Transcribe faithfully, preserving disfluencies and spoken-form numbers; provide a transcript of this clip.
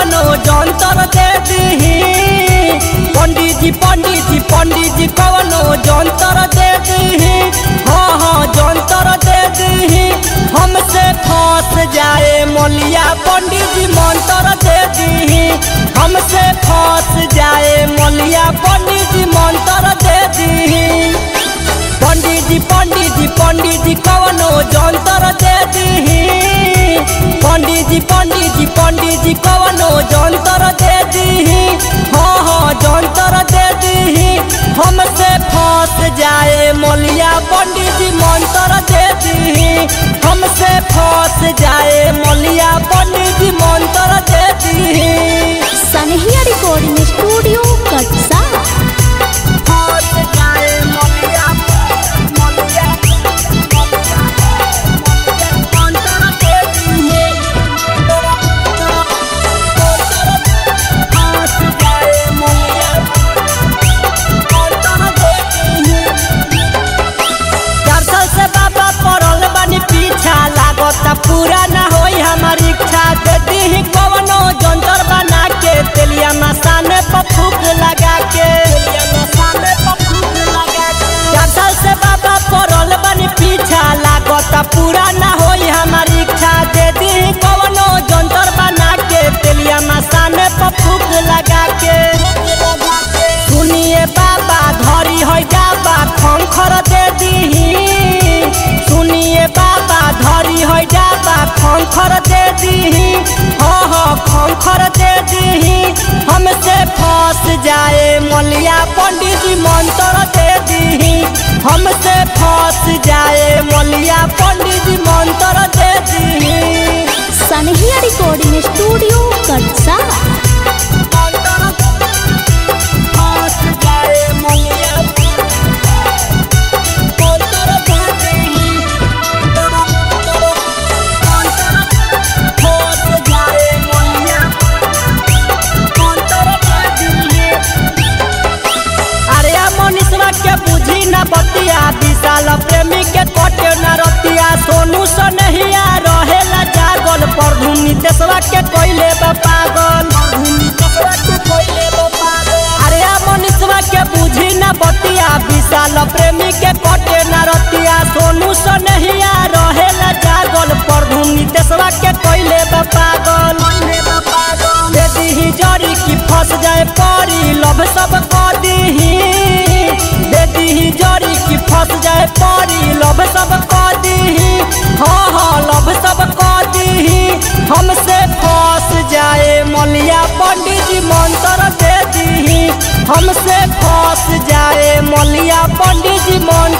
कवनो जंतर दे दी। पंडित जी पंडित जी पंडित जी कवनो जंतर दे दी। हाँ हाँ जंतर दे दी। हमसे फंस जाए मलिया पंडित जी मंत्र दे दी। हमसे फंस जाए मलिया पंडित जी मंत्र दे दी। पंडित जी पंडित जी पंडित जी कवनो जंतर दे दी। पंडित जी पंडित जी पंडित जी कवनो जंतर दे दी। हाँ हाँ जंतर दे दी। हमसे फंस जाए मलिया पंडित जी मंत्र दे दी। हमसे फंस जाए मलिया पंडित जी मंत्र दे दी। सनहिया रिकॉर्डिंग स्टूडियो कटसा। पूरा ना होई हमारी इच्छा दे दी। कवनो जंतर बना के तेलिया मसाने पर फूक लगा के। चार साल से बाबा पड़ल बनी पीछा लागत पूरा ना होई हमारी इच्छा दे दी। कवनो जंतर बना के तेलिया मसाने पर फूक लगा के। सुनिए बाबा धरी हो जाबा खंखर दे दी। सुनिए बाबा धरी हो जाबा खंखर दे दी। हाँ हाँ खंखर दे दी। हमसे फंस जाए मलिया पंडित जी मंत्र दे दी। हमसे फंस जाए मलिया पंडित जी मंत्र दे दी। सनहिया रिकॉर्डिंग स्टूडियो कटसा। के बुझी न बतिया विशाल प्रेमी के कटे न रतिया। सोनू सनहिया रहेला जागल प्रभु नितेशवा के कोइले पागल। अरे मनीषवा के बुझी न बतिया विशाल प्रेमी के कटे न रतिया। सोनू सनहिया रहेला जागल प्रभु नितेशवा के कोइले पागल। दे दी जड़ी की फंस जाए परी लभ सब कर दी। दे दी जड़ी की फंस जाए परी लभ सब कर दी। हाँ हाँ लभ सब कर दी। हमसे फंस जाए मलिया पंडित जी मंत्र दे दी। हमसे फंस जाए मलिया पंडित जी मंत्र